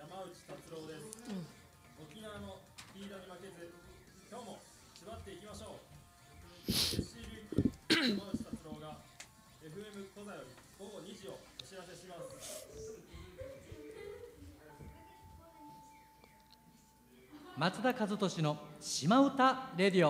山内達郎です。沖縄のリーダーに負けず、今日も縛っていきましょう。SC 琉球山内達郎が FM 小座より午後2時をお知らせします。 松田和俊の島唄レディオ。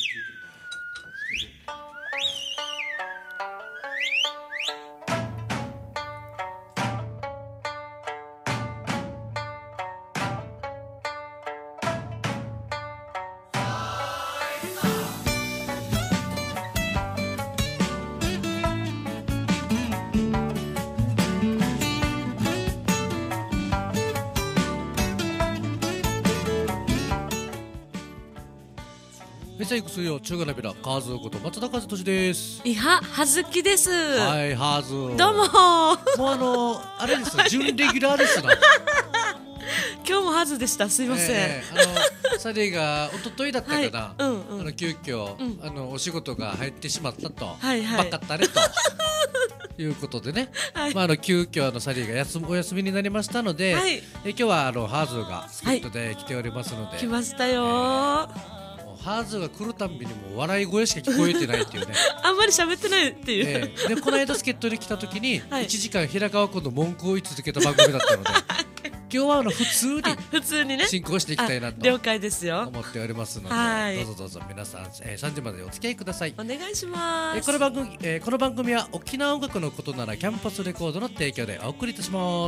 めちゃいくすよ中華鍋らカーズこと松田和俊です。 いははずきです。 はい、ハーズ。 どうももうあれです。準レギュラーですな。 今日もはずでした。すいません。 サリーが一昨日だったかな。 はい、 急遽、お仕事が入ってしまったと。 はいはい。 バカったれと。いうことでね、はい、急遽サリーがお休みになりましたので、はい、今日はハーズが助っ人で来ておりますので、 来ましたよハーズが来るたんびにもう笑い声しか聞こえてないっていうねあんまり喋ってないっていう、 でこの間助っ人に来た時に1時間平川君の文句を言い続けた番組だったので今日は普通にね進行していきたいなと了解ですよ思っておりますので、どうぞ皆さん、3時までお付き合いください。 お願いします。 この番組は沖縄音楽のことならキャンパスレコードの提供でお送りいたします。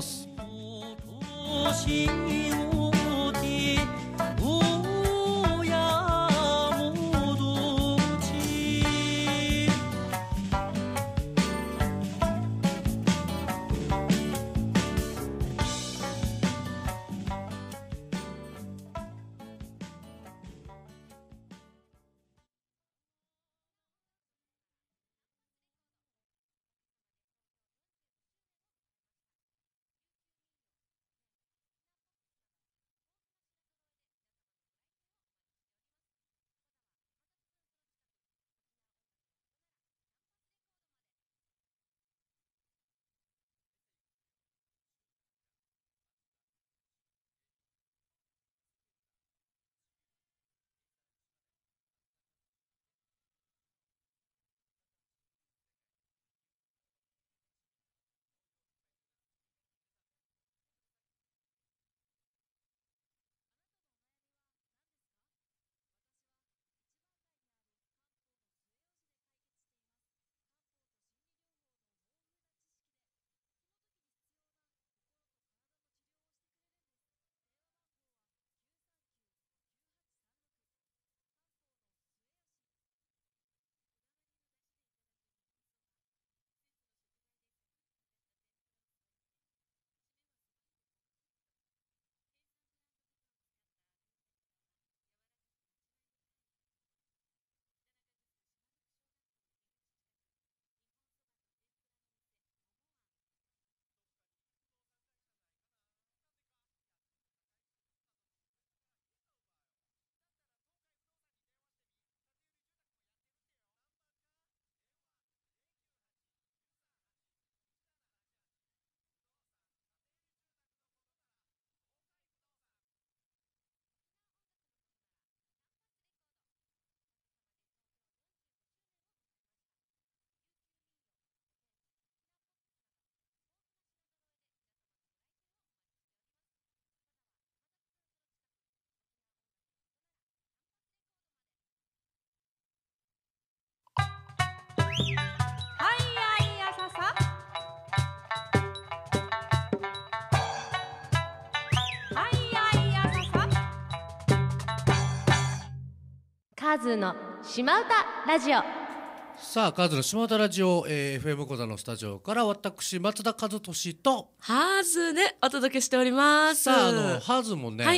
カズの島唄ラジオ。 さあカズの島唄ラジオ、FM 小座のスタジオから私松田和俊とハーズでお届けしております。 さあハーズもね、はい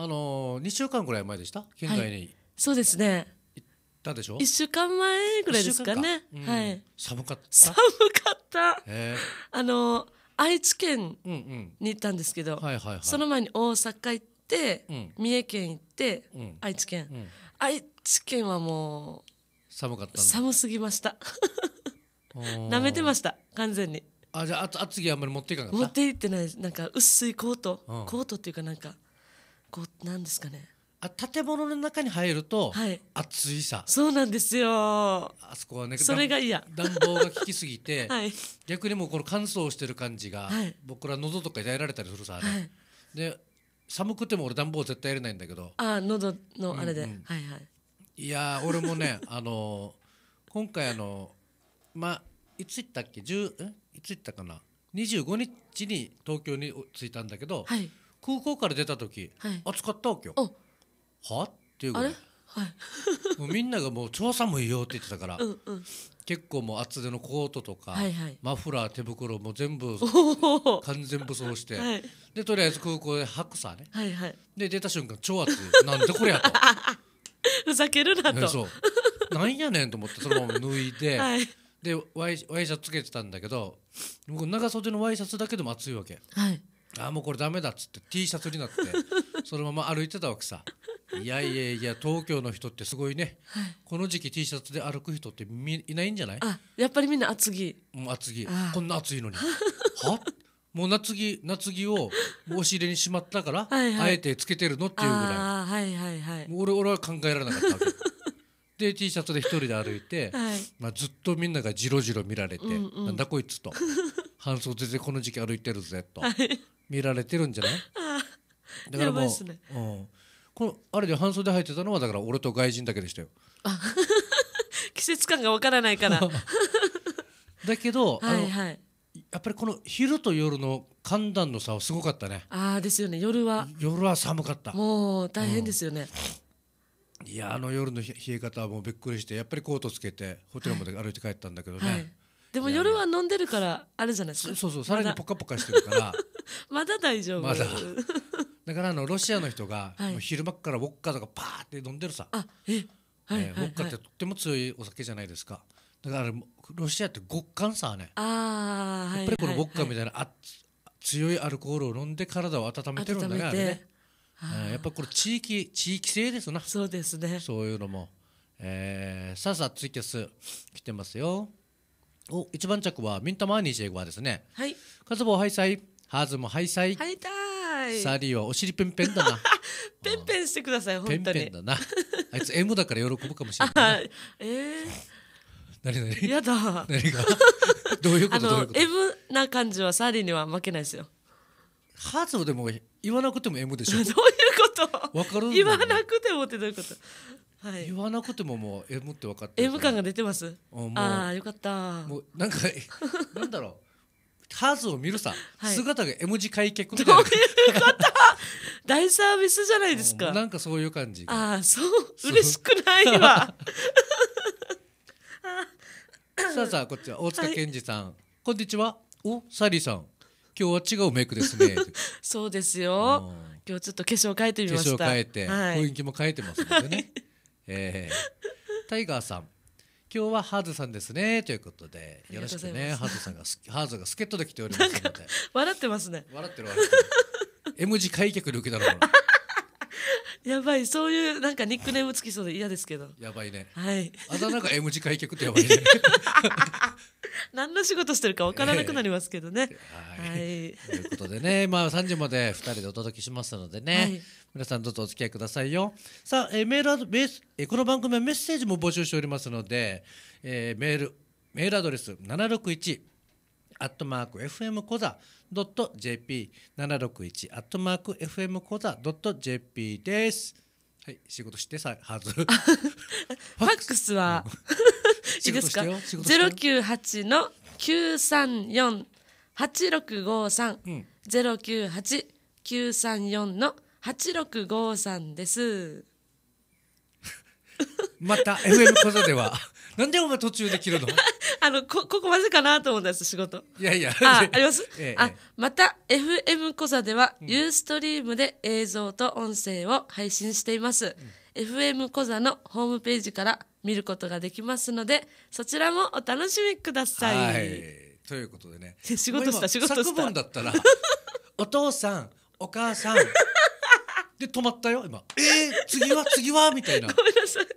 、2週間ぐらい前でした県外に、はい、 そうですね行ったでしょ。 1週間前ぐらいですかね、はい、 寒かった。 愛知県に行ったんですけど、その前に大阪行って、三重県行って、愛知県、愛知県はもう寒かったんだ。 寒すぎました舐めてました完全に。 あ、じゃあ厚着あんまり持っていかなかった。 持って行ってない。なんか薄いコート、コートっていうかなんかこうなんですかね。 建物の中に入ると暑いさ。 そうなんですよ。 あそこはね、 それが嫌。 暖房が効きすぎて、逆にもうこの乾燥してる感じが、僕ら喉とか痛えられたりするさ、で寒くても俺暖房絶対入れないんだけど。 喉のあれで、 いや俺もね今回いつ行ったっけ、いつ行ったかな、25日に東京に着いたんだけど、空港から出た時、暑かったわけよ。はっていうぐらい、もうみんながもう超寒いよって言ってたから、結構もう厚手のコートとか、マフラー手袋も全部完全武装して、でとりあえず空港で履くさね、で出た瞬間超暑い、なんでこれやとふざけるなと、 そうなんやねんと思ってそのまま脱いで、でワイシャツつけてたんだけど、僕長袖のワイシャツだけでも暑いわけ、もうこれダメだっつって T シャツになってそのまま歩いてたわけさ。いや東京の人ってすごいね、この時期 T シャツで歩く人っていないんじゃない？ やっぱりみんな厚着。 もう厚着、こんな暑いのにはもう夏着をお尻にしまったからあえてつけてるのっていうぐらい、俺は考えられなかったわけで T シャツで一人で歩いて、ずっとみんながジロジロ見られて、なんだこいつと半袖でこの時期歩いてるぜと見られてるんじゃない？だからもう、このあれで半袖履いてたのはだから俺と外人だけでしたよ。 季節感がわからないからだけどやっぱりこの昼と夜の寒暖の差はすごかったね。 ですよね。夜は寒かった。 もう大変ですよね。 いや夜の冷え方はもうびっくりして、やっぱりコートつけてホテルまで歩いて帰ったんだけどね、 でも夜は飲んでるからあれじゃないですか。 そうさらにポカポカしてるからまだ大丈夫。 まだだからロシアの人が昼間からウォッカとかパーって飲んでるさ。ウォッカってとっても強いお酒じゃないですか。だからロシアって極寒さね、やっぱりこのウォッカみたいな強いアルコールを飲んで体を温めてるんだね、あれね。やっぱこれ地域性ですな。 そうですね。 そういうのも、さあツイキャス来てますよ。一番着はミンタマーニーシェイゴはですね、カズボーハイサイ、ハーズもハイサイ、サリーはお尻ペンペンだなペンペンしてください、本当に。 ペンペンだな。あいつ M だから喜ぶかもしれない。何やだ。 何がどういうこと？ M な感じはサリーには負けないですよ。 ハーズもでも言わなくても M でしょ。 どういうこと？ わかる？ 言わなくてもってどういうこと？ 言わなくてももう M って分かってる。 M 感が出てます。よかった。 もうなんかなんだろう、ハーズを見るさ、姿が M 字開脚みたいな。 どういうこと？大サービスじゃないですか。 なんかそういう感じ。 嬉しくないわ。 さあこっちは大塚健二さん、こんにちは。サリーさん、今日は違うメイクですね。 そうですよ。今日ちょっと化粧変えてみました。 化粧変えて、雰囲気も変えてますのでね。タイガーさん、今日はハーズさんですねということで、よろしくね。ハーズが助っ人で来ておりますので。 笑ってますね。 笑ってる。M 字開脚で受けたの。 やばい、そういうなんかニックネームつきそうで嫌ですけど。 やばいね。 あだ名が M 字開脚ってやばいね。 何の仕事してるか分からなくなりますけどね。 ということでね、3時まで2人でお届けしますのでね、皆さんどうぞお付き合いくださいよ。さあ、この番組はメッセージも募集しておりますので、メールアドレス761@fm コザ.jp 761@fm コザ.jp です。はい、仕事してさ、ハーズ。ファックスはいいですか？098の934-8653、098-934の8653です。 また FM コザではなんでお前途中で切るの？ ここまでかなと思ったんです、仕事。 いやあります、また FM コザでは、ユーストリームで映像と音声を配信しています、FM コザのホームページから見ることができますので、そちらもお楽しみください。 ということでね、 仕事した。 作文だったらお父さんお母さんで止まったよ今。次はみたいな。 ごめんなさい。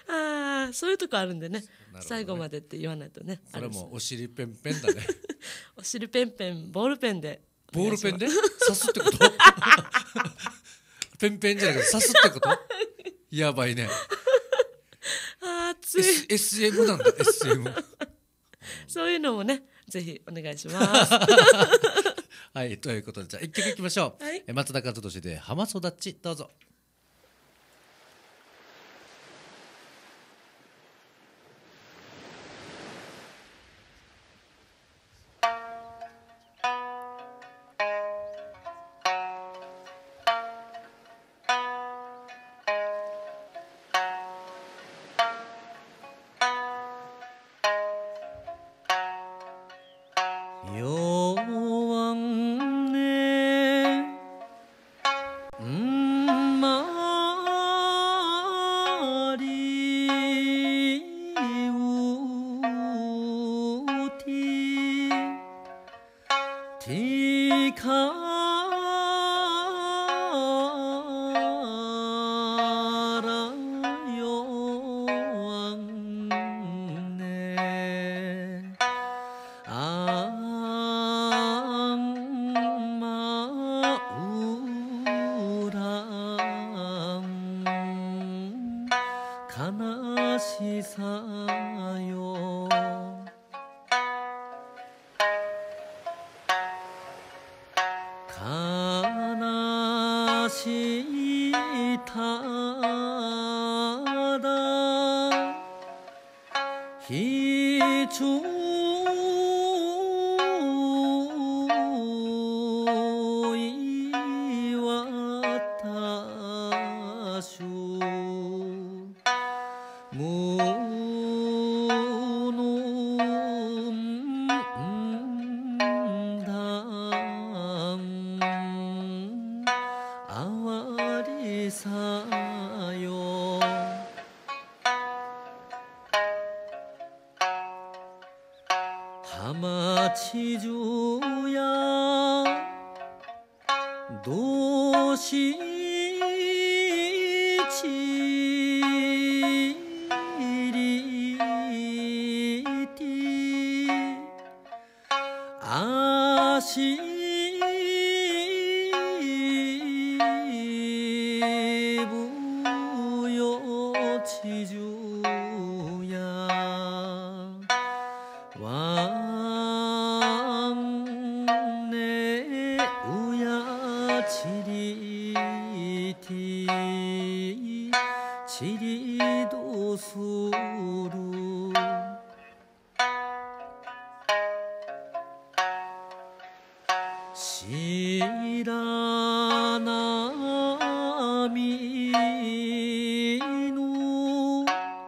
そういうとこあるんでね、最後までって言わないとね。 それもお尻ペンペンだね。 お尻ペンペンボールペンでボールペンで刺すってことペンペンじゃなくて刺すってことやばいね。 熱い、 SM なんだ SM そういうのもねぜひお願いしますはい、ということでじゃあ1曲いきましょう、 はい、 松田和俊で浜育ち、どうぞ。 悲しさよ悲しいただ非常い私無能だあわりさよ浜地上やどしちりてあしぶよ地上やわんねうやちりてちりどする知らなみの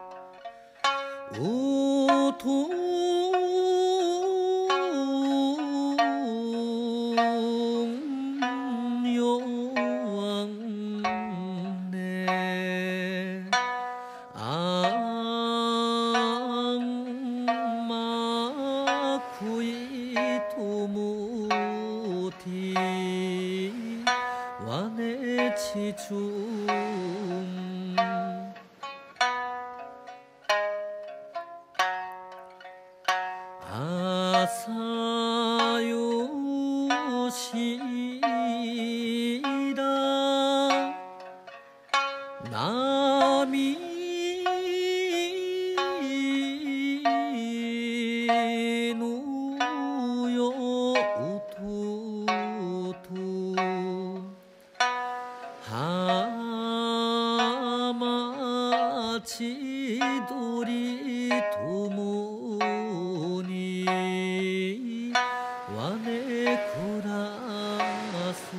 音よわんねあんまくいともてわねちちゅん朝よしだ波のようと浜千鳥ともにわね暮らす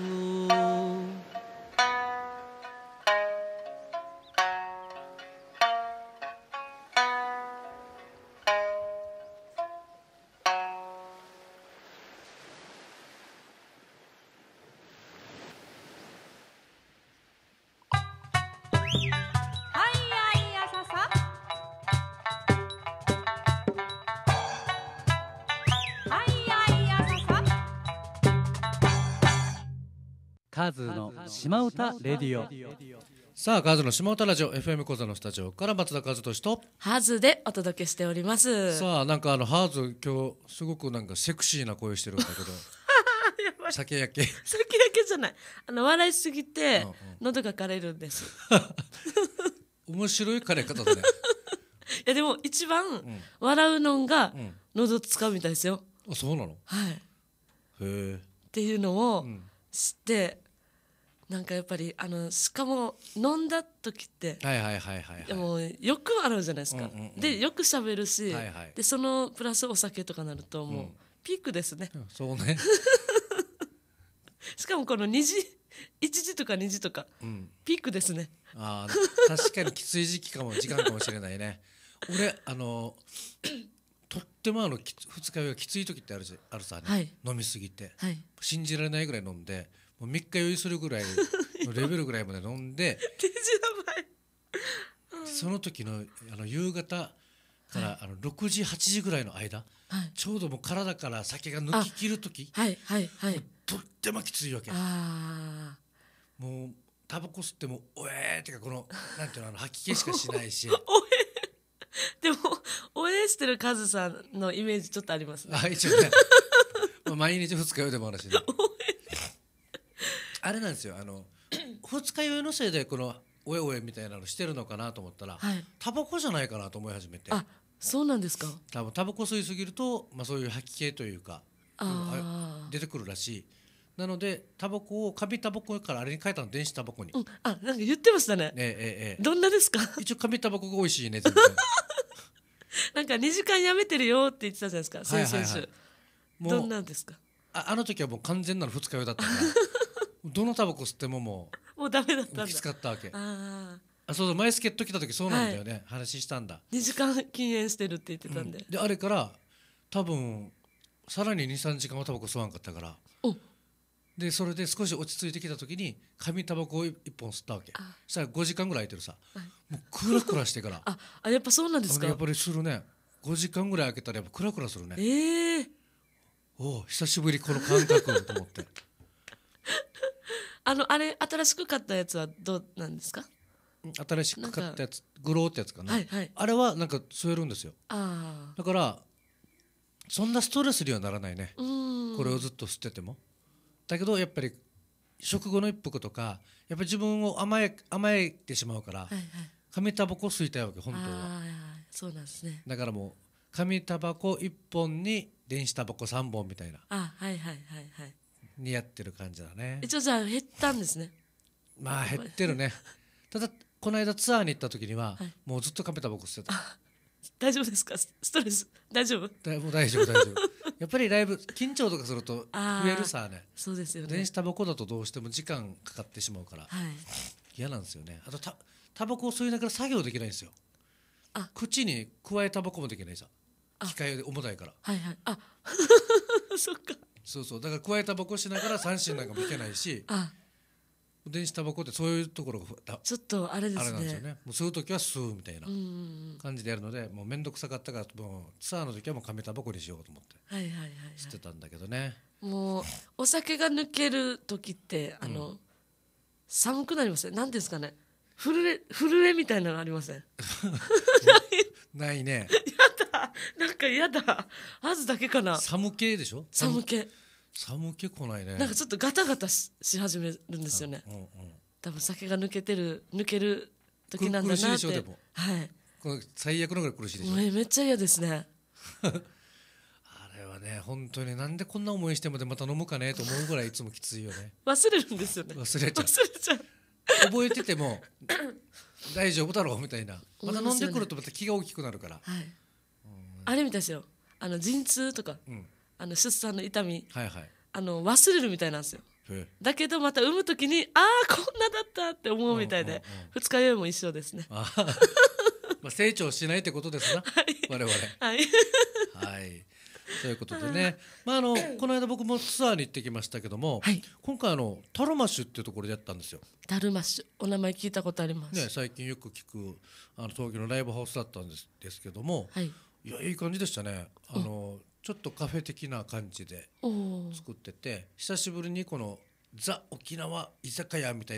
カズの島唄レディオ。 さあカズの島唄ラジオ FM 講座のスタジオから松田和俊とハズでお届けしております。 さあなんかハーズ今日すごくなんかセクシーな声してるんだけどやばい、 酒焼け酒焼けじゃない、笑いすぎて、 うんうん喉が枯れるんです。 面白い枯れ方だねいやでも一番笑うのがん喉使うみたいですよ。 あそうなの。 はい。 へえっていうのをん知って、なんかやっぱりしかも飲んだ時ってはいはいはいはいはいでもよく笑うじゃないですか、 うんうんうんでよく喋るし、 はいはいでそのプラスお酒とかなるともうピークですね、 そうねしかもこの2時1時とか2時とかうんピークですね。 あー確かにきつい時期かも時間かもしれないね俺とっても二日酔いがきつい時ってあるさね、 はい飲みすぎてはい。 信じられないぐらい飲んでもう3日酔いするぐらいのレベルぐらいまで飲んでデジやばい。 その時の夕方から6時8時ぐらいの間、 はいちょうどもう体から酒が抜き切る時はいはいはい。 とってもきついわけ。 あもうタバコ吸ってもおえーってかこのなんていうの吐き気しかしないしあ。でも応援してるカズさんのイメージちょっとありますね。 一応ねまあ毎日二日酔いでもあるしねあれなんですよ二日酔いのせいでこのおえおえみたいなのしてるのかなと思ったら、 はい。 タバコじゃないかなと思い始めてあ、そうなんですか。 多分タバコ吸いすぎると、まあ、そういう吐き気というかあ出てくるらしい。なのでタバコを紙タバコからあれに変えたの電子タバコに、 あ。うん。あ、なんか言ってましたね。どんなですか。 一応紙タバコが美味しいね全然なんか2時間やめてるよって言ってたじゃないですか。先々週。 もどんうなんですか。 あの時はもう完全なる二日酔いだったからどのタバコ吸ってもももうダメだったんだ。 うきつかったわけ。 ああ。 そうそう前助っ人来た時そうなんだよね、話したんだ。 2時間禁煙してるって言ってたんで。 であれから多分さらに 2,3 時間はタバコ吸わんかったからお。 でそれで少し落ち着いてきた時に紙タバコを1本吸ったわけ。そしたら5時間ぐらい空いてるさ、もうクラクラしてからあ、やっぱそうなんですか。 やっぱりするね。5時間ぐらい空けたらやっぱクラクラするね。 ええ。 おお久しぶりこの感覚と思ってあれ新しく買ったやつはどうなんですか。 新しく買ったやつグローってやつかな、 はいはい。 あれはなんか吸えるんですよ。 ああ。 だからそんなストレスにはならないね、 うん。 これをずっと吸ってても。だけどやっぱり食後の一服とかやっぱり自分を甘えてしまうから、 はいはい。 紙タバコを吸いたいわけ本当は。 ああ、そうなんですね。 だからもう紙タバコ1本に電子タバコ3本みたいなあ、はいはいはいはい。 にやってる感じだね。 一応じゃあ減ったんですね。 まあ減ってるねただこの間ツアーに行った時には、 はいもうずっと紙タバコ吸ってた。 大丈夫ですか。ストレス大丈夫。 もう大丈夫大丈夫やっぱりライブ緊張とかするとあー増えるさね。 そうですよね。 電子タバコだとどうしても時間かかってしまうからはい。 嫌なんですよね。あとタバコを吸いながら作業できないんですよ。 あ口に加えタバコもできないさ、機械で重たいから。 はいはい。あそっか。 そうそうだから加えタバコしながら三振なんかもいけないしあ、 電子タバコってそういうところがちょっとあれですね。 あれなんですよね。もう吸う時は吸うみたいなうんうんうん。 感じでやるのでもう面倒くさかったからもうツアーの時はもう紙タバコにしようと思ってはいはいはいはい。 吸ってたんだけどね。 もうお酒が抜ける時って寒くなりますね。なんですかね。震えみたいなのありません。 ないね。 なんか嫌だ。はずだけかな。 寒気でしょ。 寒気。 寒気来ないね。 なんかちょっとガタガタし始めるんですよね。 うんうん、 多分酒が抜ける時なんだ苦しいなってでしょでも。 はい。 これ最悪のぐらい苦しいでしょ。 めっちゃ嫌ですね。 あれはね本当になんでこんな思いしてまでまた飲むかねと思うぐらいいつもきついよね。 忘れるんですよね。 忘れちゃう。 忘れちゃう。 覚えてても大丈夫だろうみたいな。また飲んでくるとまた気が大きくなるから。 はい。あれみたいですよ。陣痛とか、 うん出産の痛み、 はいはい。 忘れるみたいなんですよ。 へだけどまた産むときにこんなだったって思うみたいで、二日酔いも一緒ですね。 あまあ成長しないってことですな、我々。 はい。 はいということでね、まあこの間僕もツアーに行ってきましたけども、 はい今回タロマッシュっていうところでやったんですよ。 ダルマッシュ、お名前聞いたことあります。 ね、最近よく聞く東京のライブハウスだったんですけども、 はい。 いやいい感じでしたね。ちょっとカフェ的な感じでおお。 作ってて、久しぶりにこのザ沖縄居酒屋みたいな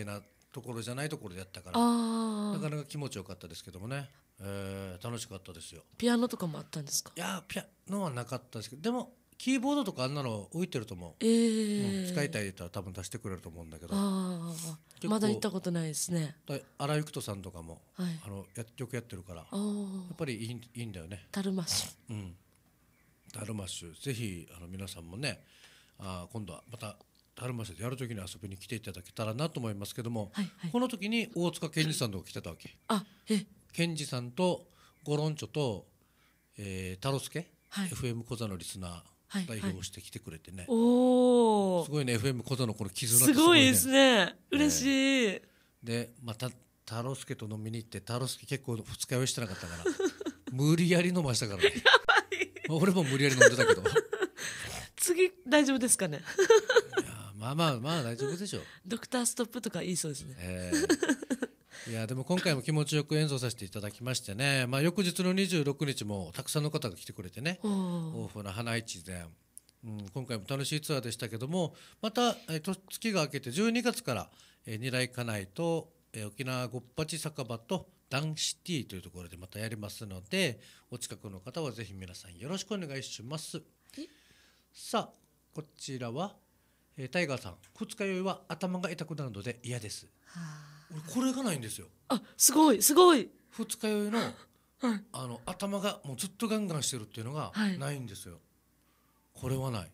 ところじゃないところでやったからあなかなか気持ちよかったですけどもね、楽しかったですよ。 ピアノとかもあったんですか？ いやピアノはなかったですけど、でもキーボードとかあんなの置いてると思う、使いたい言ったら多分出してくれると思うんだけど、 あまだ行ったことないですね。 荒井由紀人さんとかも、 はい、 よくやってるからやっぱりいいんだよね。 ダルマッシュ、 ダルマッシュぜひ皆さんもね、今度はまたダルマッシュでやるときに遊びに来ていただけたらなと思いますけども、この時に大塚健二さんとか来てたわけ。健二さんとゴロンチョと、タロスケ、FM 小座のリスナー代表してきてくれてね、すごいね FM 小座のこの絆ってすごいですね。嬉しい。 でまたタロスケと飲みに行って、タロスケ結構二日酔いしてなかったから無理やり飲ましたからね俺も無理やり飲んでたけど次大丈夫ですかねいやまあ大丈夫でしょう。 ドクターストップとか言いそうですね、 いやでも今回も気持ちよく演奏させていただきましてね、翌日の26日もたくさんの方が来てくれてね、大船花市で、今回も楽しいツアーでしたけども、また、月が明けて12月から、二来家内と、沖縄ごっぱち酒場とダンシティというところでまたやりますので、お近くの方はぜひ皆さんよろしくお願いします。さあこちらは、タイガーさん、二日酔いは頭が痛くなるので嫌です。俺これがないんですよ。 すごいすごい。 二日酔いの、頭がもうずっとガンガンしてるっていうのがないんですよ、これはない。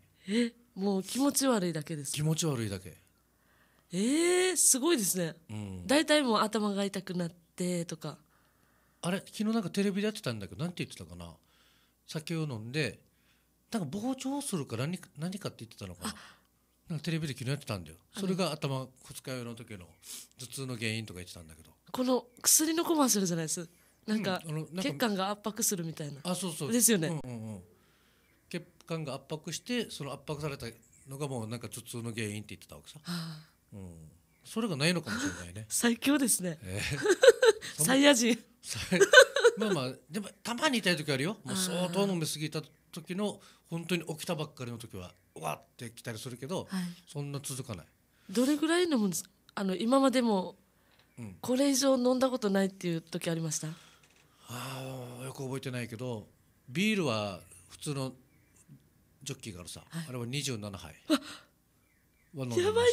もう気持ち悪いだけです。 気持ち悪いだけ。 すごいですね。だいたいもう頭が痛くなってとか。 あれ昨日なんかテレビでやってたんだけど、なんて言ってたかな、酒を飲んでなんか膨張するか何かって言ってたのかな、なんかテレビで昨日やってたんだよ。それが頭二日酔いの時の頭痛の原因とか言ってたんだけど、 この薬のコマーシャルじゃないです。なんか血管が圧迫するみたいな。 そうですよね、 血管が圧迫して、その圧迫されたのがもうなんか頭痛の原因って言ってたわけさ、それがないのかもしれないね最強ですね、サイヤ人まあでもたまに痛い時あるよ。もう相当飲み過ぎた時の本当に起きたばっかりの時はわってきたりするけど、そんな続かない。 どれぐらい飲むんですか？今までもこれ以上飲んだことないっていう時ありました？ よく覚えてないけど、ビールは普通のジョッキがあるさ、あれは27杯は飲んでましたね。やばい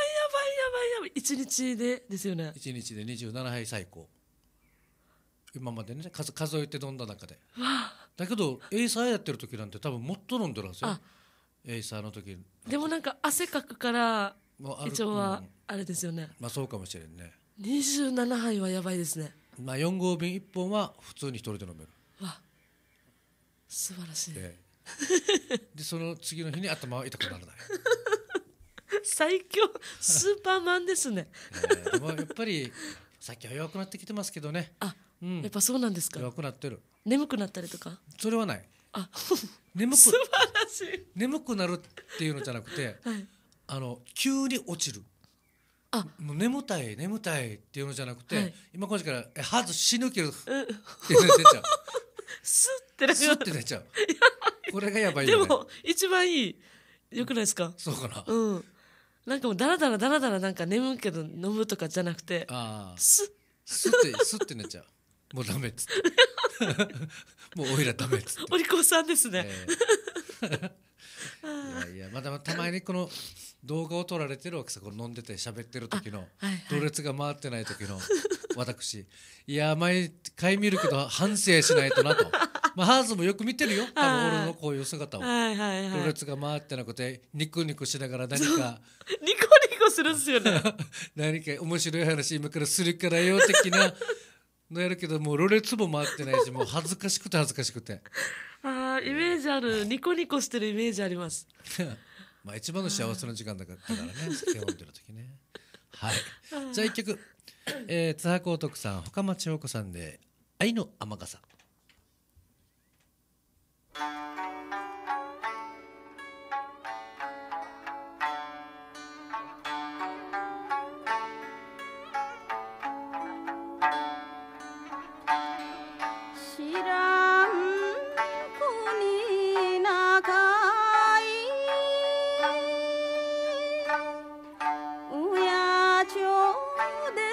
1日でですよね。 1日で27杯最高、今までね数えて飲んだ中で。だけどエイサーやってる時なんて多分もっと飲んでるんですよ、エイサーの時。 でもなんか汗かくから一応はあれですよね、 そうかもしれんね。 27杯はやばいですね。 4合瓶1本は普通に一人で飲める。 素晴らしい。 でその次の日に頭は痛くならない最強スーパーマンですねでもやっぱりさっきは弱くなってきてますけどね。 やっぱそうなんですか？ 弱くなってる。 眠くなったりとかそれはない。 素晴らしい。 眠くなるっていうのじゃなくて、急に落ちる。もう眠たいっていうのじゃなくて、今こっちからはず死ぬけどって出ちゃうスッて出ちゃうこれがやばいよね。 でも一番いい。よくないですか？ そうかな。 なんかもうダラダラなんか眠いけど飲むとかじゃなくて、スッて寝ちゃう。もうダメっつってもうおいらダメっつって。 お利口さんですね、 いやまだたまにこの動画を撮られてるわけさ、この飲んでて喋ってる時のド列が回ってない時の私、いや毎回見るけど反省しないとなとハーズもよく見てるよ、多分俺のこういう姿を。ド列が回ってなくてニクニクしながら何かニコニコするんですよね何か面白い話今からするからよ的なのやるけど、もうろれつも回ってないし、もう恥ずかしくてイメージある。ニコニコしてるイメージあります一番の幸せの時間だからね酒を飲んでる時ねじゃあ一曲、津波光徳さん、深町陽子さんで愛の雨傘。 知らん国長い親町で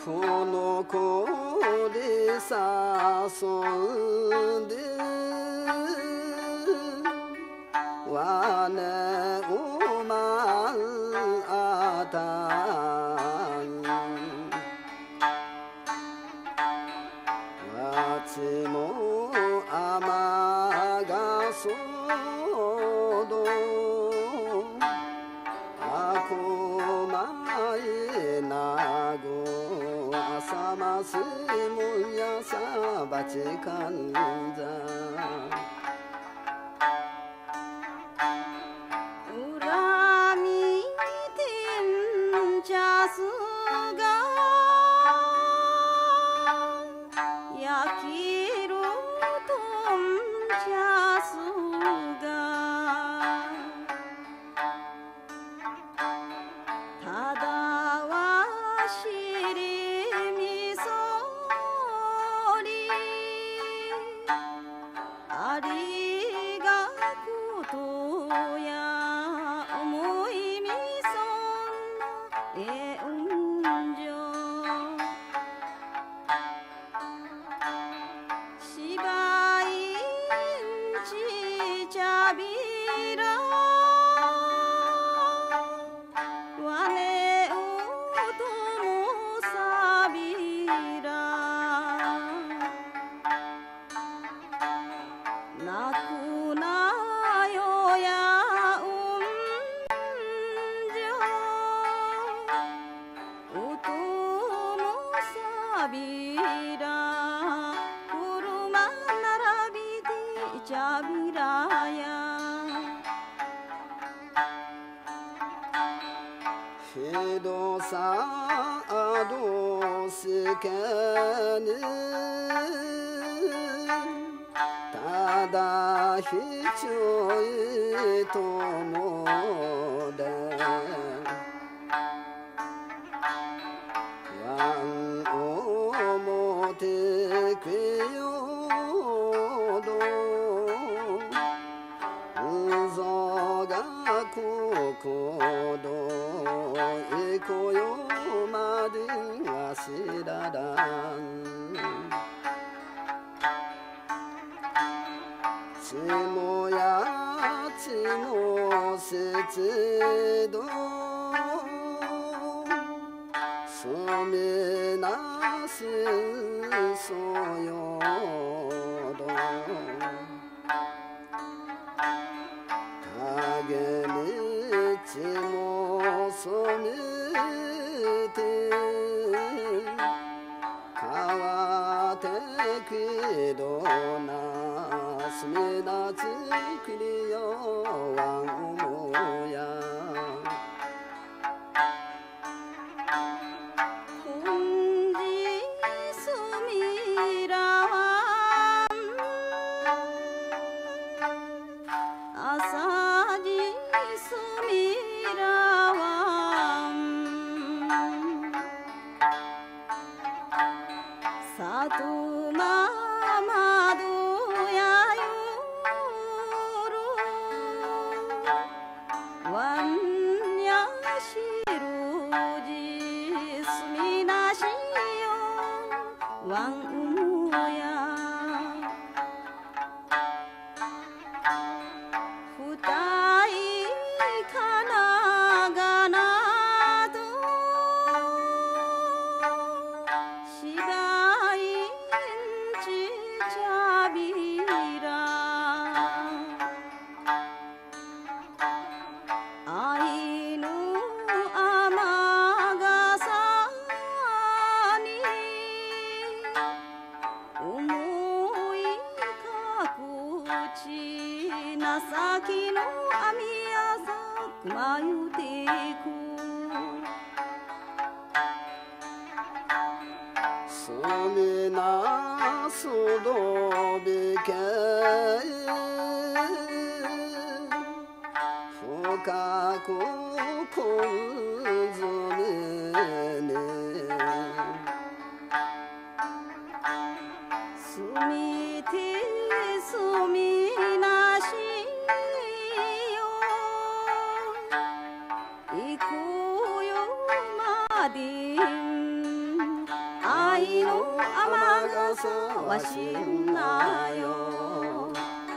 この子で誘んでわねおまんあたんわちもあまがそどあこまえなごあさますもんやさばちかんざ恨みてんちゃすが焼きるとんちゃすがただはしりみそりありがことや思いみそんなえうんじょしばいんちちゃびらわねおともさびら泣くなよやうんじょおともさびら車並びでちゃびらやひどさどすけにただひちょいともでわんおもてくよどうぞがここどいこよまではしららんちもやちもせちどそめなしそよど影にちもそめて川てくどなすめなつくりよわんおもやこんじすみらわん朝じすみらわんさとままどやよるわんやしるじすみなしよわんうもやふたいかながなとしばいんちちゃびら愛の雨がさに思いかくち情きの網やさくまゆてくそめなそどびけ深くこんずめねすみてすみなしよいくよまでさは死んだよ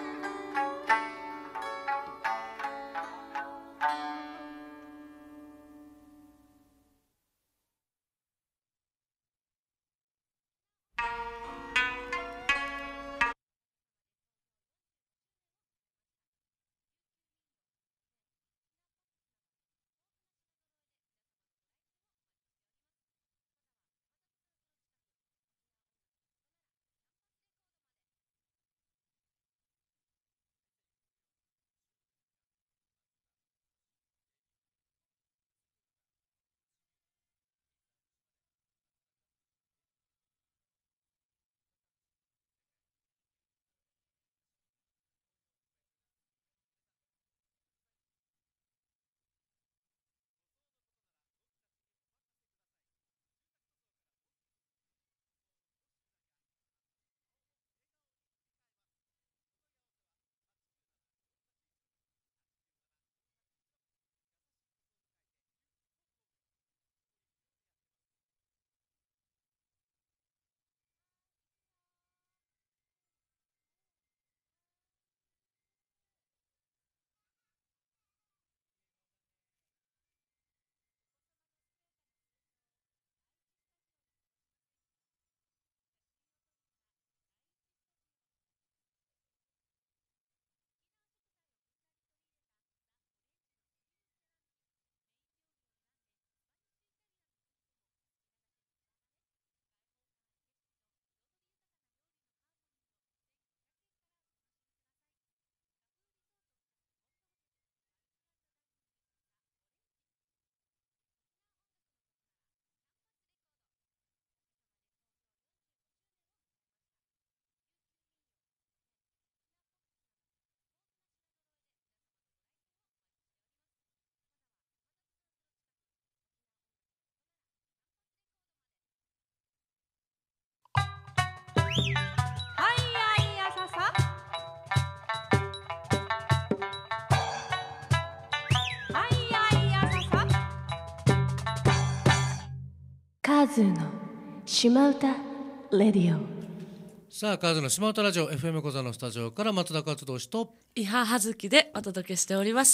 カズーの島唄レディオ。 さあカズの島唄ラジオ FM 小座のスタジオから松田勝利と伊波葉月でお届けしております。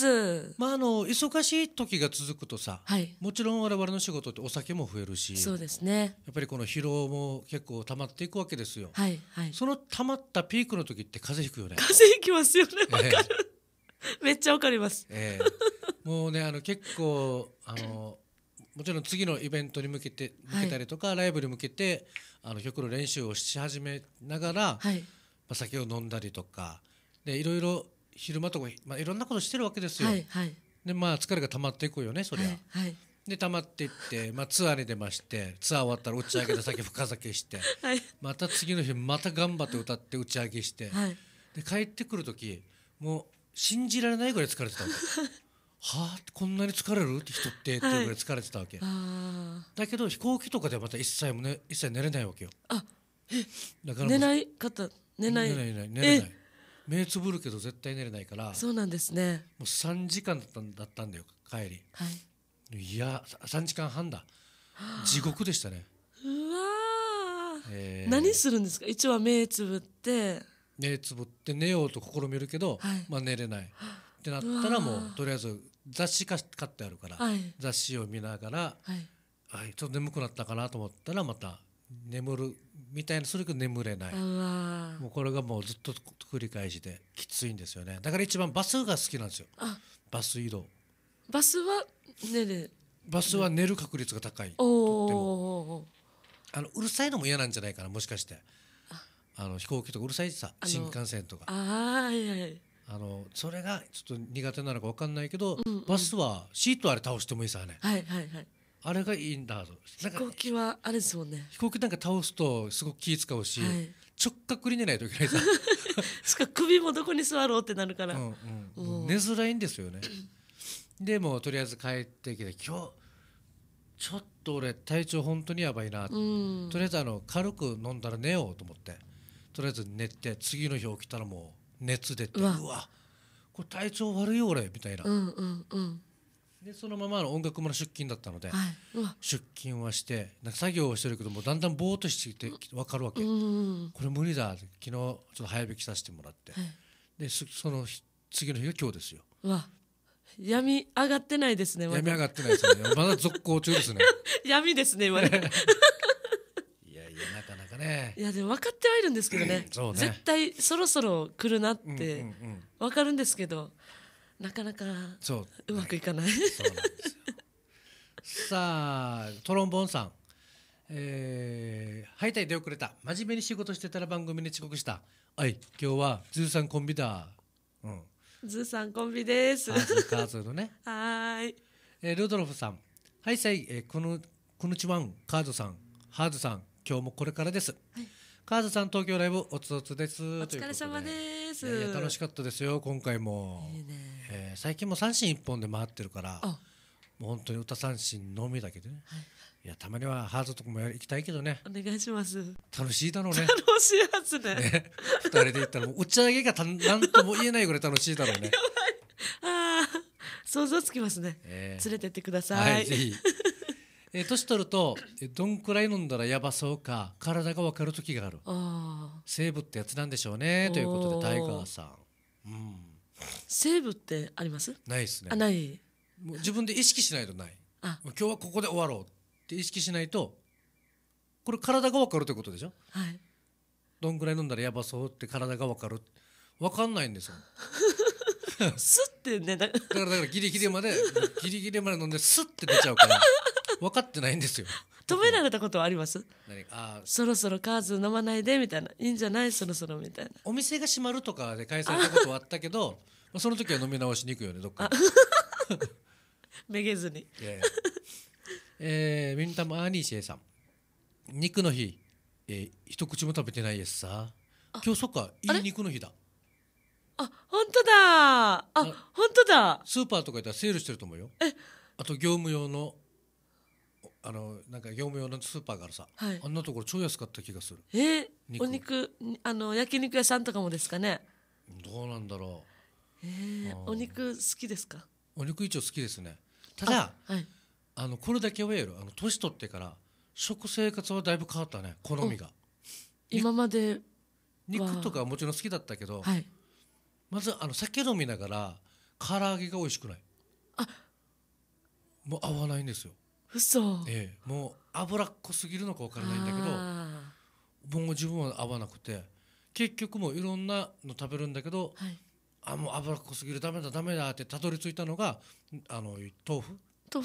忙しい時が続くとさ、 はい、 もちろん我々の仕事ってお酒も増えるし、 そうですね、 やっぱりこの疲労も結構溜まっていくわけですよ、 はいはい、 その溜まったピークの時って風邪ひくよね。 風邪ひきますよね、わかる、めっちゃわかります、 もうね結構もちろん次のイベントに向けたりとか、ライブに向けて曲の練習をし始めながら、酒を飲んだりとかでいろいろ昼間とか、いろんなことしてるわけですよ、で疲れが溜まっていくよねそりゃ、で溜まっていって、ツアーに出まして、ツアー終わったら打ち上げで酒深酒して、また次の日また頑張って歌って打ち上げして、で帰ってくる時もう信じられないぐらい疲れてたわけはあ、こんなに疲れるって人っていうぐらい疲れてたわけ、だけど飛行機とかではまた一切寝れないわけよ。だから寝ない方寝ない目つぶるけど絶対寝れないから。 そうなんですね。 もう3時間だったんだよ帰り、いや3時間半だ、地獄でしたね。 うわ、何するんですか？一応は目つぶって寝ようと試みるけど、寝れないってなったら、もうとりあえず雑誌買ってあるから、雑誌を見ながら、ちょっと眠くなったかなと思ったらまた眠るみたいにするけど眠れない。もうこれがもうずっと繰り返しできついんですよね。だから一番バスが好きなんですよ。バス移動。 バスは寝る確率が高い。とってもうるさいのも嫌なんじゃないかな、もしかして。飛行機とかうるさいさ、新幹線とか。それがちょっと苦手なのか分かんないけど、バスはシートあれ倒してもいいさね、あれがいいんだと。 飛行機はあれですもんね。 飛行機なんか倒すとすごく気使うし、直角に寝ないといけないさしかも首もどこに座ろうってなるから、寝づらいんですよねでもとりあえず帰ってきて、今日ちょっと俺体調本当にやばいな、とりあえず軽く飲んだら寝ようと思って、とりあえず寝て、次の日起きたらもう熱出て、うわこれ体調悪いよ俺みたいな、 でそのままの音楽村出勤だったので、 はい、うわ出勤はしてなんか作業をしてるけどもだんだんぼーっとしてきて分かるわけ、 うんこれ無理だって昨日ちょっと早引きさせてもらって、 はいでその次の日が今日ですよ。 うわ闇上がってないですね。まだ闇上がってないですよね。まだ続行中ですね。 闇ですね今ね。 いやいやなかなかね。 いやでも分かってはいるんですけどね。 そうね絶対そろそろ来るなっうんうんてうん分かるんですけど、なかなかそううまくいかない。 そうなんですよ。さあトロンボーンさん、ハイタイ出遅れた真面目に仕事してたら番組に遅刻した。はい今日は13コンビだ。うんズーさんコンビです。 カーズのね。 はーい。 ルドロフさん、はいさい、このちワンカードさん、ハードさん、今日もこれからです。カードさん東京ライブおつおつです。おお疲れ様です。 いや楽しかったですよ今回も。 いいね。 最近も三振一本で回ってるから、 あもう本当に歌三振のみだけどね。いやたまにはハードとかも行きたいけどね。 お願いします。 楽しいだろうね。 楽しいはずね。 二人で行ったらもう打ち上げがなんとも言えないぐらい楽しいだろうね。 ああ想像つきますね。連れてってください。 はいぜひ。年取るとどんくらい飲んだらやばそうか体が分かる時がある。 ああセーブってやつなんでしょうねということでタイガーさん、 セーブってあります？ ないですね。 あない。 もう自分で意識しないとない。 あもう今日はここで終わろうって意識しないとこれ体が分かるということでしょ。 はい。 どんくらい飲んだらやばそうって体が分かる分かんないんですよ。 スってねだからギリギリまで飲んでスッて出ちゃうから分かってないんですよ。 止められたことはあります？ あそろそろカーズ飲まないでみたいな、いいんじゃないそろそろみたいな。 お店が閉まるとかで返されたことはあったけどその時は飲み直しに行くよねどっかに。 めげずに。 ミンタムアーニーシェイさん肉の日、一口も食べてないですさ。今日そっかいい肉の日だ。 あ本当だ。あ本当だ。 スーパーとか行ったらセールしてると思うよ。あと業務用のなんか業務用のスーパーからさ、 はい、 あんなところ超安かった気がする。 お肉焼肉屋さんとかもですかね。 どうなんだろう。 お肉好きですか？ お肉一応好きですね。ただ、 はい、 これだけは言える。年取ってから食生活はだいぶ変わったね。好みが今まで肉とかはもちろん好きだったけど、 はい、 まず酒飲みながら唐揚げが美味しくない。もう合わないんですよ。 嘘。 もう脂っこすぎるのか分からないんだけどもう自分は合わなくて結局もういろんなの食べるんだけど、はい、もう脂っこすぎるダメだってたどり着いたのが豆腐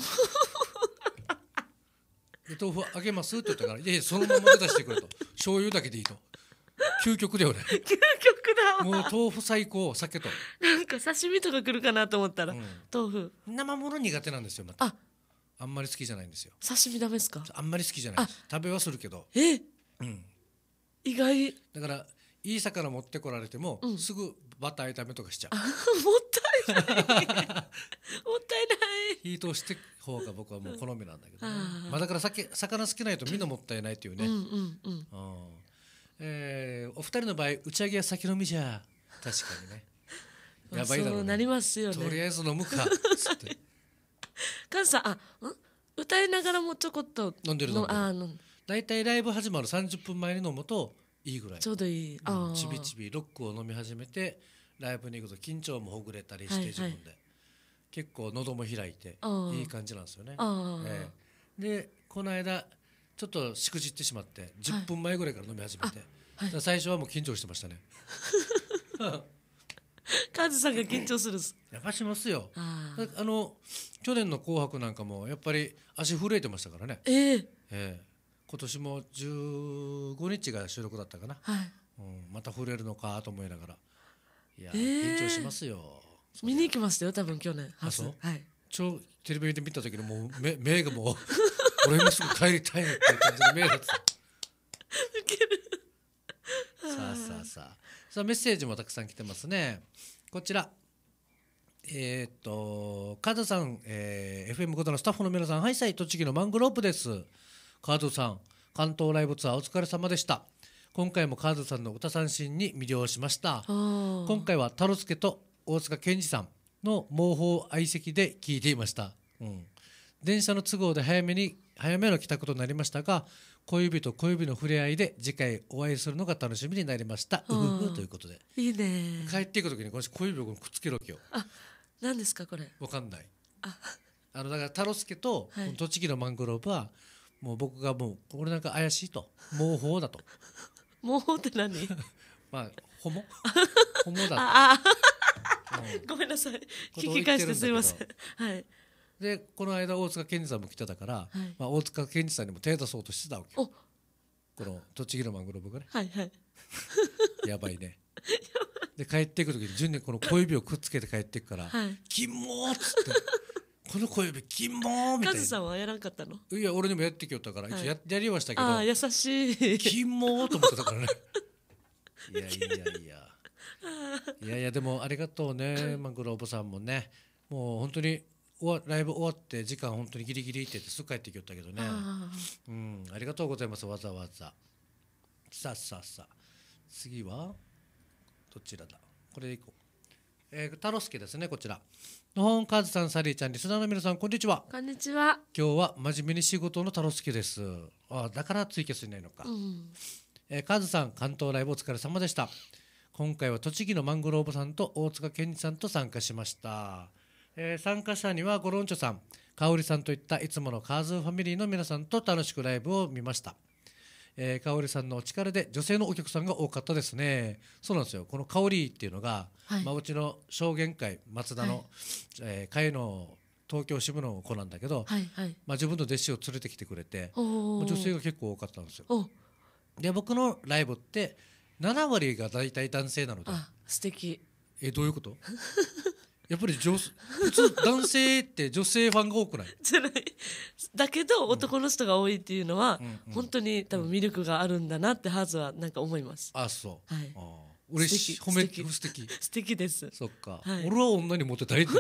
豆腐あげますって言ったからいやそのまま出してくれと醤油だけでいいと。究極だよね。 究極だわ。 もう豆腐最高酒となんか刺身とか来るかなと思ったら、豆腐生もの苦手なんですよ。またあんまり好きじゃないんですよ。 刺身ダメですか？ あんまり好きじゃないです。食べはするけど意外。 だからいい魚持ってこられても、すぐバター炒めとかしちゃう。 もったいないもったいない。 火通して方が僕はもう好みなんだけど、ねだから魚好きないとみんなもったいないっていうね。お二人の場合打ち上げは酒飲みじゃ確かにねやばいだろうね。 そうなりますよね。 とりあえず飲むかつってカズさん歌いながらもちょこっと飲んでる。だいたいライブ始まる30分前に飲むといいぐらい。 ちょうどいい。 ちびちびロックを飲み始めてライブに行くと緊張もほぐれたりして自分で、結構喉も開いていい感じなんですよね。でこの間ちょっとしくじってしまって10分前ぐらいから飲み始めて、最初はもう緊張してましたね。 カズさんが緊張するんです。 やっぱしますよ。去年の紅白なんかもやっぱり足震えてましたからね。今年も15日が収録だったかな、また震えるのかと思いながらいや、緊張しますよ。 見に行きましたよ多分去年。 テレビで見た時のもう目がもう俺もすぐ帰りたいっていう感じの目だった。 ウケる。 さあメッセージもたくさん来てますね。こちらカズさん、FM ごとのスタッフの皆さん、はいさい栃木のマングロープです。カズさん関東ライブツアーお疲れ様でした。今回もカズさんの歌三振に魅了しました。今回はタロスケと大塚健二さんの毛包相席で聴いていました。 電車の都合で早めの帰宅となりましたが、小指と小指の触れ合いで次回お会いするのが楽しみになりました。ということで、 いいね。 帰っていく時にこの小指をくっつけるわけよ。 何ですかこれ。 わかんない。だから太郎介と栃木のマングローブはもう僕がもう俺なんか怪しいと、毛包だと。 毛包って何？ まあホモだと。 ごめんなさい。聞き返してすみません。はい。 でこの間大塚健二さんも来てたから、大塚健二さんにも手出そうとしてたわけよ。この栃木のマングローブがね。 はいはい。 やばいね。で帰っていく時に順にこの小指をくっつけて帰っていくから「キモー」っつって「この小指キモー」みたいな。 カズさんはやらんかったの？ いや俺にもやってきよったから一応やりはしたけど、 優しい。 キモーと思ってたからね。いやでもありがとうねマングローブさんもね。もう本当にライブ終わって時間本当にギリギリって言ってすぐ帰ってきよったけどね。ありがとうございます。わざわざ。さあ次はどちらだ。これでいこう。太郎介ですね。こちらのほんカズさん、サリーちゃん、リスナーの皆さんこんにちは。 こんにちは。 今日は真面目に仕事の太郎介です。だからツイキャスいないのか。カズさん、関東ライブお疲れ様でした。今回は栃木のマングローブさんと大塚健二さんと参加しました。参加者にはゴロンチョさん、香織さんといったいつものカーズファミリーの皆さんと楽しくライブを見ました。香織さんのお力で女性のお客さんが多かったですね。そうなんですよ。この香織っていうのが、うちの証言会松田の、会の東京支部の子なんだけど、自分の弟子を連れてきてくれて、女性が結構多かったんですよ。で僕のライブって7割が大体男性なので。 素敵。 どういうこと？やっぱり普通男性って女性ファンが多くない？ じゃない。だけど男の人が多いっていうのは、本当に多分魅力があるんだなってハーズはなんか思います。 そう。嬉しい。褒めて素敵。 素敵です。 そっか。俺は女にモテたいって。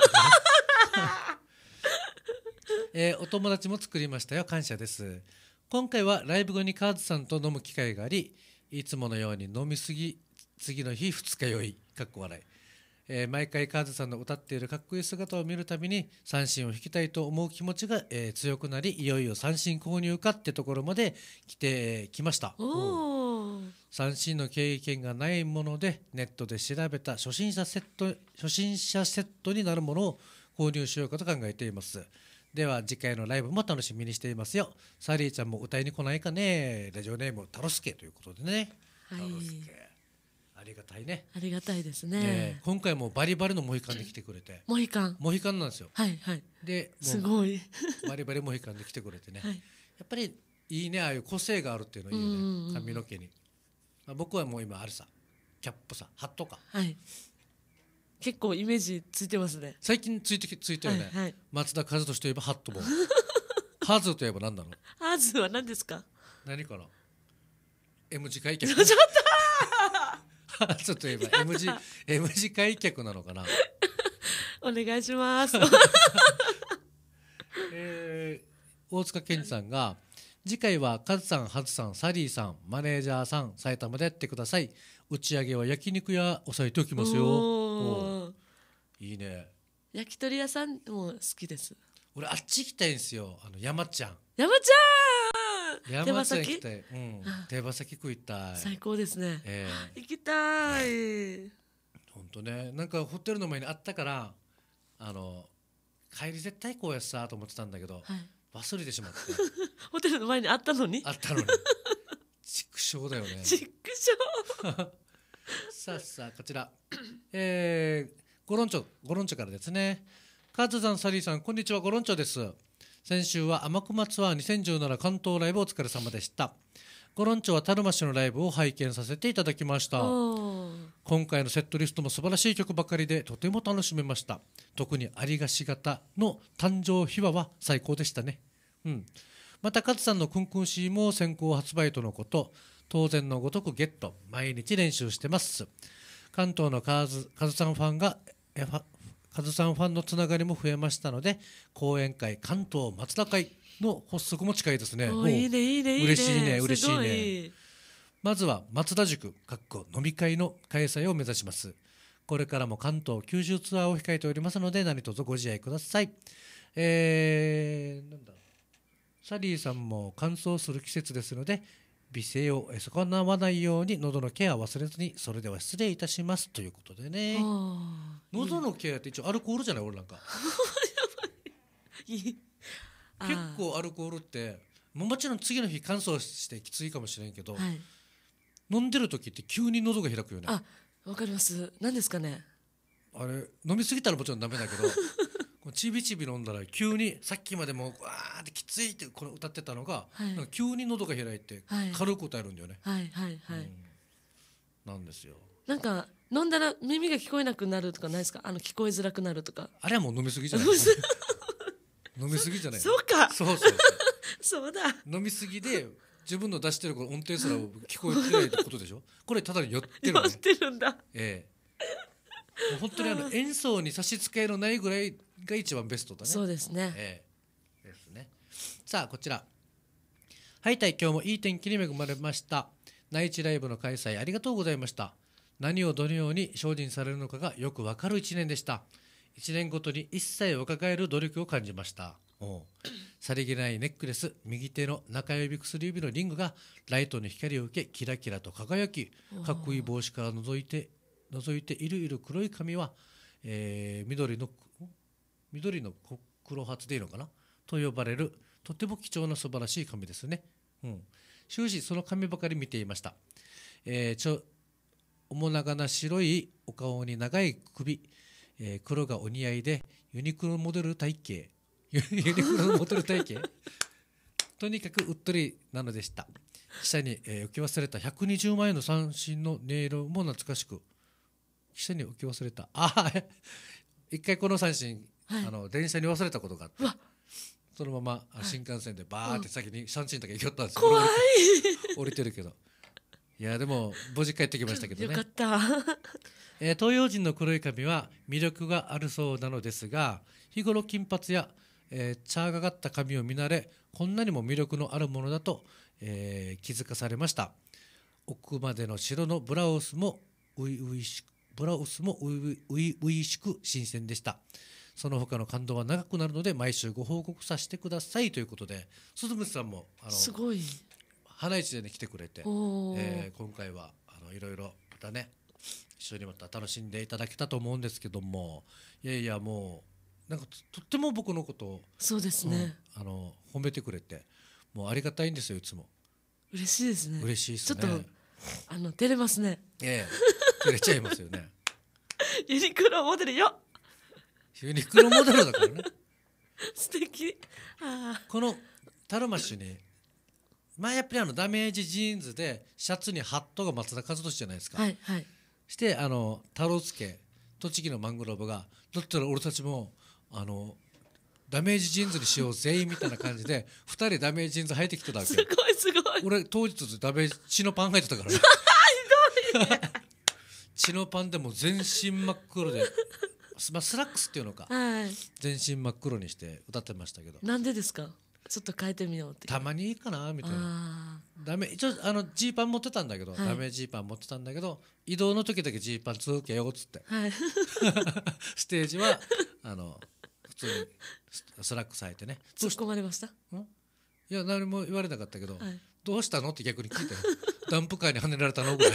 お友達も作りましたよ。感謝です。今回はライブ後にカーズさんと飲む機会があり、いつものように飲みすぎ、次の日二日酔いかっこ笑い。毎回カーズさんの歌っているかっこいい姿を見るたびに三振を弾きたいと思う気持ちが、強くなり、いよいよ三振購入かってところまで来てきました。三振の経験がないものでネットで調べた初心者セットになるものを購入しようかと考えています。では次回のライブも楽しみにしていますよ。サリーちゃんも歌いに来ないかね。ラジオネームタロスケということでね。タロスケありがたいね。 ありがたいですね。 今回もバリバリのモヒカンで来てくれて。 モヒカンなんですよ。 ですごいバリバリモヒカンで来てくれてね。やっぱりいいね、ああいう個性があるっていうのいいね。髪の毛に。僕はもう今あるさ、キャップさ、ハットか。 結構イメージついてますね。 最近ついてるね。松田和俊といえばハットも。ハズといえば何なの？ ハズは何ですか？ 何かな？M 字開脚。 ちょっとちょっと言えば M 字開脚なのかな。 お願いします。 大塚健二さんが次回はカズさん、ハズさん、サリーさん、マネージャーさん、埼玉でやってください。打ち上げは焼肉屋押さえておきますよ。いいね。 焼き鳥屋さんも好きです。 俺あっち行きたいんですよ。山ちゃん。 山ちゃん。手羽先。 手羽先食いたい。 最高ですね。行きたい。 本当ね。なんかホテルの前にあったから帰り絶対こうやさと思ってたんだけど、忘れてしまって。 ホテルの前にあったのに。 畜生だよね。 畜生。 さあこちら、ゴロンチョからですね。カズさん、サリーさん、こんにちは。ゴロンチョです。先週は天熊ツアー2017関東ライブお疲れ様でした。ゴロンチョはタルマッシュのライブを拝見させていただきました。今回のセットリストも素晴らしい曲ばかりでとても楽しめました。特に有賀氏型の誕生秘話は最高でしたね。またカズさんのクンクンシーも先行発売とのこと、当然のごとくゲット、毎日練習してます。関東のカズさんファンのつながりも増えましたので、講演会関東松田会の発足も近いですね。 いいね。 嬉しいね。まずは松田塾飲み会の開催を目指します。これからも関東九州ツアーを控えておりますので、何卒ご自愛ください。 なんだサリーさんも乾燥する季節ですので美声を損なわないように喉のケアを忘れずに。それでは失礼いたしますということでね。喉のケアって一応アルコールじゃない俺なんか結構アルコールってもちろん次の日乾燥してきついかもしれんけど、飲んでる時って急に喉が開くよね。 わかります。何ですかね。 あれ飲みすぎたらもちろんダメだけどちびちび飲んだら急にさっきまでもうわーってきついってこの歌ってたのが、なんか急に喉が開いて軽く歌えるんだよね。なんですよ。 なんか飲んだら耳が聞こえなくなるとかないですか。聞こえづらくなるとか。 あれはもう飲みすぎじゃない飲みすぎじゃない。 そうか。 そうだ。飲みすぎで自分の出してる音程すら聞こえてないってことでしょ。これただに寄ってるね。 寄ってるんだ。 もう本当に演奏に差し支えのないぐらいが一番ベストだね。 そうですね。 ですね。さあこちら。はいたい、今日もいい天気に恵まれました。内地ライブの開催ありがとうございました。何をどのように精進されるのかがよくわかる1年でした。1年ごとに一切を抱える努力を感じました。さりげないネックレス、右手の中指薬指のリングがライトの光を受けキラキラと輝き、かっこいい帽子から覗いている黒い髪は、緑の黒髪でいいのかなと呼ばれるとても貴重な素晴らしい髪ですね。終始その髪ばかり見ていました。面長な白いお顔に長い首、黒がお似合いでユニクロモデル体型とにかくうっとりなのでした。記者に、置き忘れた120万円の三振の音色も懐かしく、記者に置き忘れた一回この三振、電車に忘れたことがあって、そのまま新幹線でバーって先に三振だけ行きよったんですよ。 怖い降りてるけど、いやでも無事帰ってきましたけどね。 よかった東洋人の黒い髪は魅力があるそうなのですが、日頃金髪や、茶がかった髪を見慣れ、こんなにも魅力のあるものだと、気づかされました。奥までの白のブラウスも初々しく新鮮でした。その他の感動は長くなるので毎週ご報告させてくださいということで、鈴虫さんもすごい花市で、ね、来てくれて、今回はいろいろまたね一緒にまた楽しんでいただけたと思うんですけども、いやいやもうなんかとっても僕のことをそうですね、 褒めてくれて、もうありがたいんですよ。いつも嬉しいですね。 嬉しいですね。 ちょっと照れますね。 照れちゃいますよね。 ユニクロモデルよ。 ユニクロモデルだからね。 素敵。 このタルマッシュにやっぱりダメージジーンズでシャツにハットが松田和俊じゃないですか。してタロつけ栃木のマングローブがだったら俺たちもダメージジーンズにしよう全員みたいな感じで2人ダメージジーンズ履いてきてたわけ。 すごいすごい。 俺当日ダメージ血のパン履いてたからね。 ひどいね。 血のパンでも全身真っ黒でスラックスっていうのか、全身真っ黒にして歌ってましたけど。 なんでですか。ちょっと変えてみようって。 たまにいいかなみたいな。一応ジーパン持ってたんだけど、ダメージジーパン持ってたんだけど、移動の時だけジーパン続けようっつって、ステージは普通にスラックス履いてね。 突っ込まれました。 いや何も言われなかったけど、どうしたのって逆に聞いてダンプカーにはねられたのぐらい。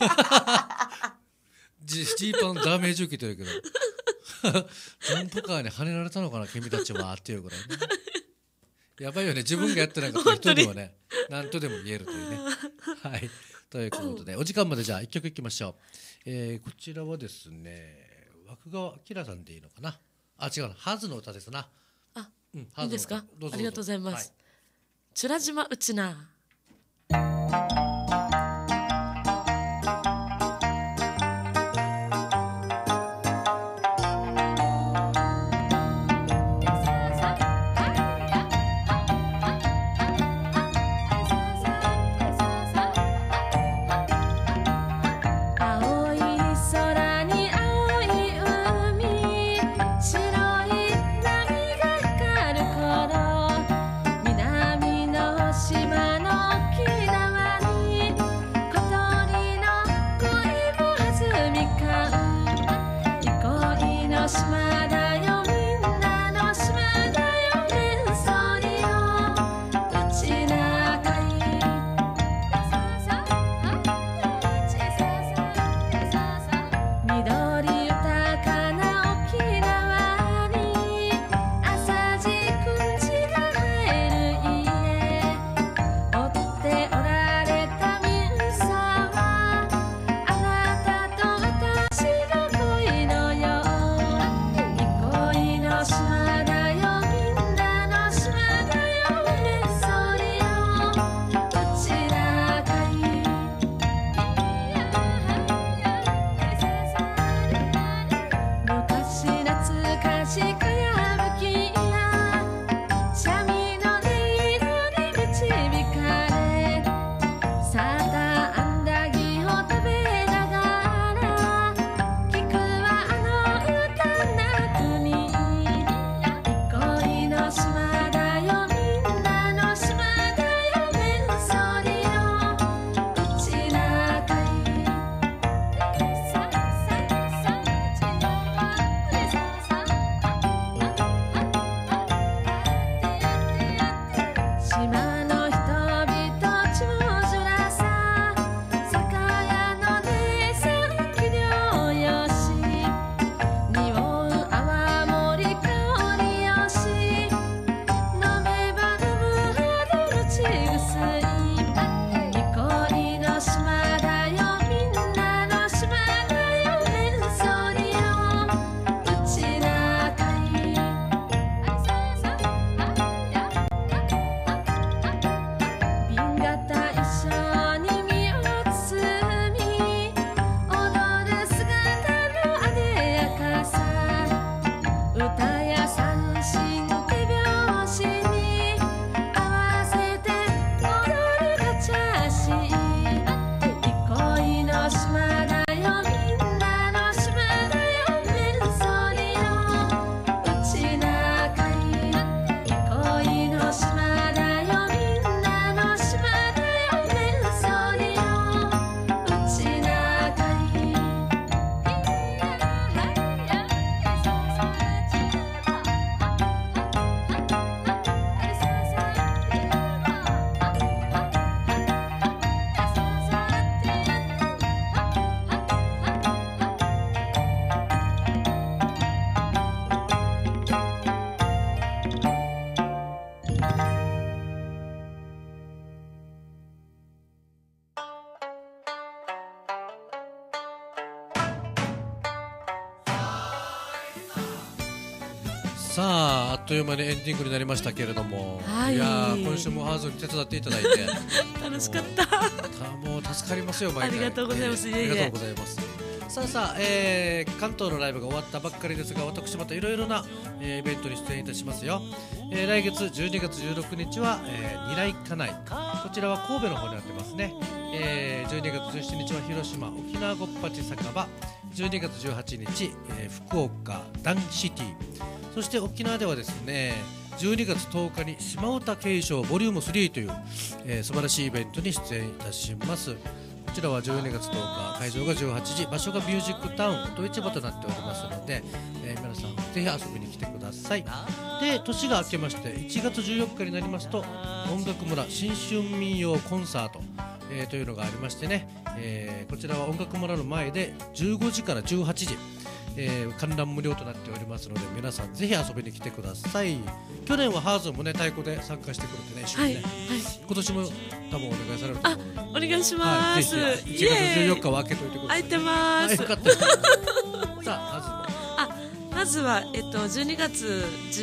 ジーパンダメージ受けてるけどダンプカーにはねられたのかな君たちはっていうぐらいね。やばいよね、自分がやってなかった人にはね何とでも言えるというね。はいということでお時間までじゃあ1曲いきましょう。こちらはですね枠川明さんでいいのかな。違うな、ハズの歌ですな。 いいですか。 どうぞありがとうございます。チュラ島うちな。 島の木だわに方一緒に身を包み踊る姿の艶やかさ歌や三振手拍子に合わせて踊るカチャーシー憩いの島だよみんなの島だよメルソニオうち仲いい憩いの島だよみんなの島だよメルソニオうち仲いいさあ、あっという間にエンディングになりましたけれども、 はいいやー今週もハーズに手伝っていただいて楽しかったもう助かりますよ毎回。 ありがとうございますいえいえありがとうございます。さあさあ、関東のライブが終わったばっかりですが、私またいろいろな、イベントに出演いたしますよ。来月12月16日は、二来家内、こちらは神戸の方になってますね。12月17日は広島沖縄ごっぱち酒場、12月18日、福岡ダンシティ、そして沖縄ではですね12月10日に島唄継承ボリューム3という、素晴らしいイベントに出演いたします。こちらは12月10日、会場が18時、場所がミュージックタウン音市場となっておりますので、皆さんぜひ遊びに来てください。で、年が明けまして1月14日になりますと音楽村新春民謡コンサート、というのがありましてね、こちらは音楽村の前で15時から18時、観覧無料となっておりますので、皆さんぜひ遊びに来てください。去年はハーズもね太鼓で参加してくれてね、一緒にね、今年も多分お願いされると思うので、 お願いします、 ぜひ1月14日は開けといてください。 空いてます、 よかったさあ、 まずは、12月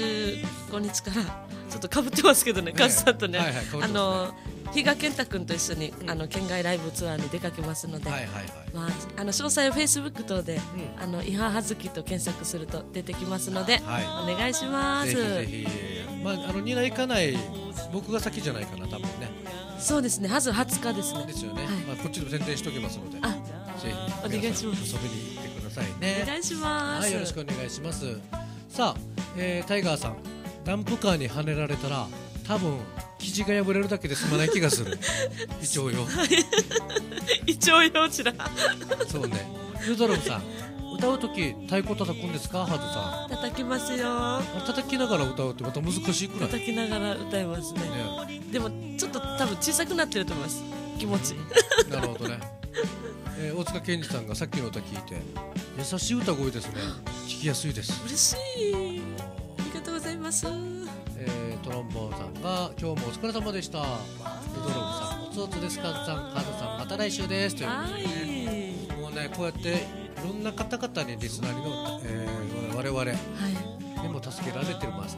15日からちょっとかぶってますけどね、カズさんとね、比嘉健太君と一緒に、県外ライブツアーに出かけますので、詳細はフェイスブック等で、いははずきと検索すると出てきますので、お願いします。 ぜひぜひ、二来行かない僕が先じゃないかな、多分ね。 そうですね、まず20日ですね。 ですよね。こっちでも宣伝しておきますので、ぜひお願いします。 遊びに行ってくださいね。 お願いします。 よろしくお願いします。さあ、タイガーさん、ダンプカーにはねられたら多分生地が破れるだけで済まない気がする。イチョウよ。 イチョウよ、ちら。 そうね。ユードロムさん、歌うとき太鼓叩くんですか、ハードさん。 叩きますよ。 叩きながら歌うってまた難しいくらい。 叩きながら歌いますね。でもちょっと多分小さくなってると思います。気持ち。 なるほどね。大塚健二さんがさっきの歌聞いて、優しい歌声ですね。聞きやすいです。 嬉しい。ありがとうございます。 トロンボーンさんが今日もお疲れ様でした。ユドロムさん、おつおつですかさん、カードさん、また来週ですということでね。もうね、こうやっていろんな方々にリスナーにの、我々にも助けられてますから。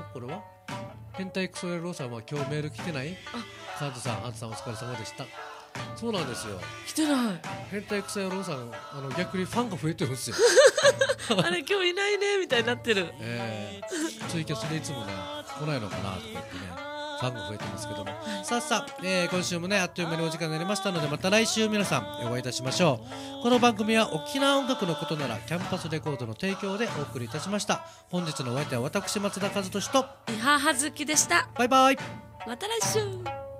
これは変態クソ野郎さんは今日メール来てない？カードさん、ハンさんお疲れ様でした。そうなんですよ。 来てない。 変態クソ野郎さん、逆にファンが増えてるんですよ。 あれ今日いないねみたいになってる。 ツイキャスでいつもね来ないのかなとか言ってね、ファンが増えてますけども、さあさあ、今週もねあっという間にお時間になりましたので、また来週皆さんお会いいたしましょう。この番組は沖縄音楽のことならキャンパスレコードの提供でお送りいたしました。本日のお相手は私松田和俊といははずきでした。 バイバイ。 また来週。